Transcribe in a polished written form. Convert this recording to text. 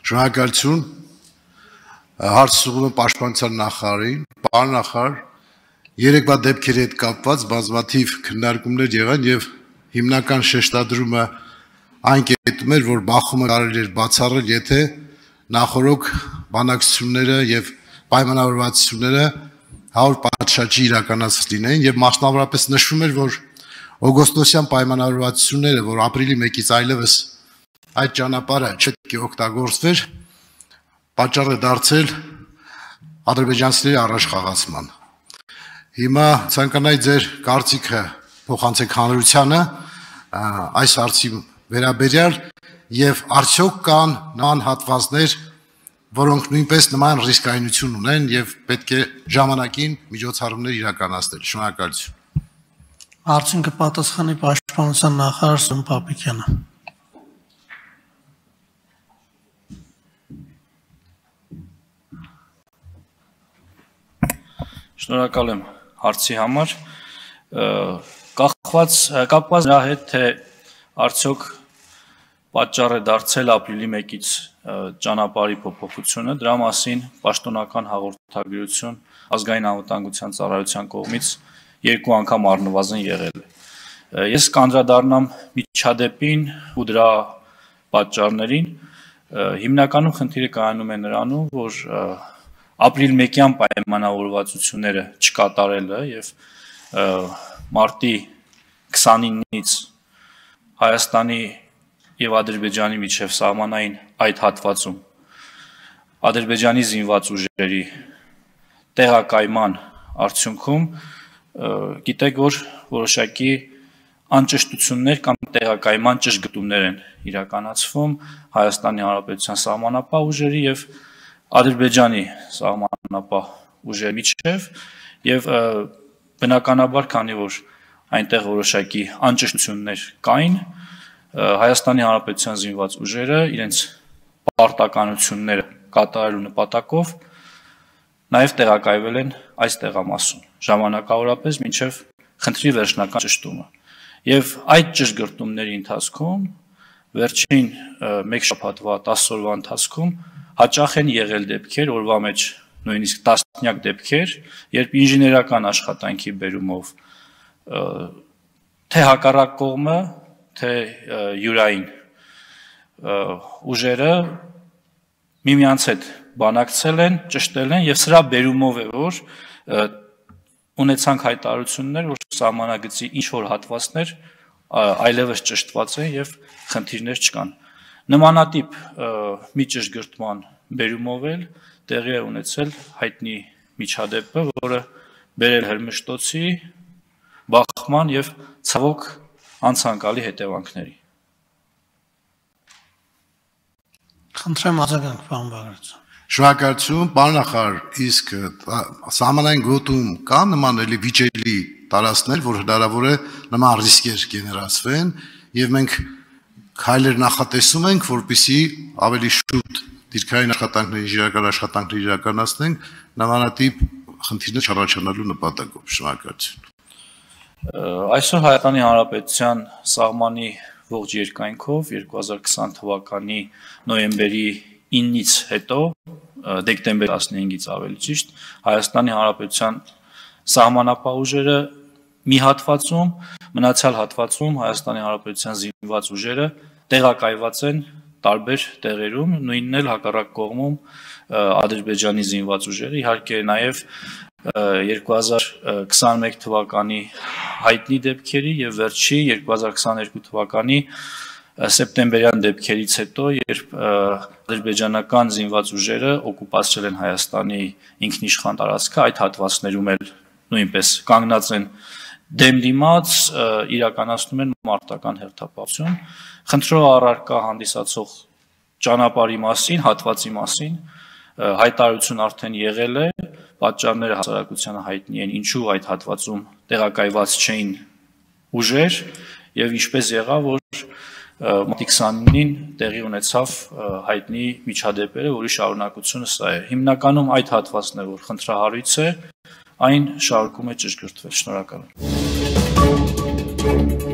Շնորհակալություն հարց ուղղում եմ պաշտպանության նախարարին, պարոն նախարար, երեկվա դեպքերի հետ կապված բազմաթիվ քննարկումներ եղան եւ հիմնական շեշտադրումը այն կետում էր, որ բախումը կարելի էր բացառել, եթե նախորոք բանակցությունները եւ պայմանավորվածությունները 100 պատշաճի իրականացված լինեին եւ մասնավորապես նշվում էր, որ օգոստոսյան պայմանավորվածությունները, որ ապրիլի 1-ից այլևս այդ ճանապարհը չպետք է օգտագործվեր, պատճառ է դարձել ադրբեջանցիների առաջխաղացման։ Հիմա ցանկանայի ձեր կարծիքը փոխանցեք հանրությանը այս հարցի վերաբերյալ եւ արդյոք կան նման հատվածներ, որոնք նույնպես նման ռիսկայնություն ունեն եւ պետք է ժամանակին միջոցառումներ իրականացնել։ Շնորհակալություն։ Հարցին կպատասխանի պաշտպանության նախարար Սուրեն Պապիկյանը։ Շնորհակալ եմ հարցի համար։ Կապված նրա հետ, թե արդյոք պատճառ է դարձել ապրիլի 1-ից ճանապարհի փոփոխությունը, դրա մասին պաշտոնական հաղորդագրություն ազգային անվտանգության ծառայության կողմից 2 անգամ առնվազն եղել է։ Ես կանդրադառնամ միջադեպին ու դրա պատճառներին։ Հիմնականում խնդիրը կայանում է նրանում, որ ապրիլ 1-յան պայմանավորվածությունները չկատարելը եւ մարտի 29-ից Հայաստանի եւ Ադրբեջանի միջև սահմանային այդ հատվածում Ադրբեջանի զինված ուժերի տեղակայման արդյունքում գիտեք, որ որոշակի անճշտություններ կամ տեղակայման ճշգրտումներ են իրականացվում Հայաստանի Հանրապետության սահմանապահ ուժերի եւ Ադրբեջանի սահմանապահ ուժերի միջև եւ բնականաբար, քանի որ այնտեղ որոշակի անճշտություններ կային, Հայաստանի Հանրապետության զինված ուժերը իրենց պարտականությունները կատարելու նպատակով նաև տեղակայվել են այս տեղամասում ժամանակավորապես մինչև խնդրի վերջնական ճշտումը։ Եվ այդ ճշգրտումների ընթացքում վերջին 1 շաբաթվա 10 օրվա ընթացքում հաճախ են եղել դեպքեր, օրվա մեջ նույնիսկ տասնյակ դեպքեր, երբ ինժեներական աշխատանքի բերումով թե հակառակ կողմը թե յուրային ուժերը միմյանց հետ բանակցել են, ճշտել են եւ սրա բերումով է, որ ունեցանք հայտարարություններ, որ սահմանագծի ինչ որ հատվածներ այլևս ճշտված են եւ խնդիրներ չկան։ Նմանատիպ մի ճշգրտման բերումով էլ տեղի է ունեցել հայտնի միջադեպը, որը բերել Հրմշտոցի, բախման եւ ցավոք անցանկալի հետևանքների։ Խնդրեմ արձագանք, պարոն Բաղարաձյան։ Շնորհակալություն, պարոն նախարար, իսկ սահմանային գոտում կա նման էլի վիճելի տարածքներ, որ հնարավոր է նման ռիսկեր գեներացվեն եւ մենք քայլեր նախատեսում ենք, որպեսզի ավելի շուտ դիրքային աշխատանքներ, ինժեներական աշխատանքներ իրականացնենք նմանատիպ խնդիրներ չառաջանալու նպատակով։ Շնորհակալություն։ Այսօր Հայաստանի Հանրապետության սահմանի ողջ երկայնքով 2020 թվականի նոյեմբերի 9-ից հետո, դեկտեմբերի 15-ից ավելի ճիշտ, Հայաստանի Հանրապետության սահմանապահ ուժերը մի հատվածում, մնացյալ հատվածում Հայաստանի Հանրապետության զինված ուժերը տեղակայված են տարբեր տեղերում, նույնն էլ հակառակ կողմում Ադրբեջանի զինված ուժերը, իհարկե նաև 2021 թվականի հայտնի դեպքերի եւ վերջի 2022 թվականի սեպտեմբերյան դեպքերից հետո, երբ ադրբեջանական զինված ուժերը օկուպացրել են Հայաստանի ինքնիշխան տարածքը, այդ հատվածներում էլ նույնպես կանգնած են դեմ դիմաց, իրականացնում են մարտական հերթապահություն։ Խնդրող առարկա հանդիսացող ճանապարհի մասին, հատվածի մասին հայտարարություն արդեն եղել է, պատճառները հասարակությանը հայտնի են, ինչու այդ հատվածում տեղակայված չէին ուժեր եւ ինչպես եղավ, որ մարտի 29-ին տեղի ունեցավ հայտնի միջադեպերը, որի շարունակությունը սա է։ Հիմնականում այդ հատվածն է, որ խնդրահարույց է, այն շարունակում է ճշգրտվել։ Շնորհակալ եմ։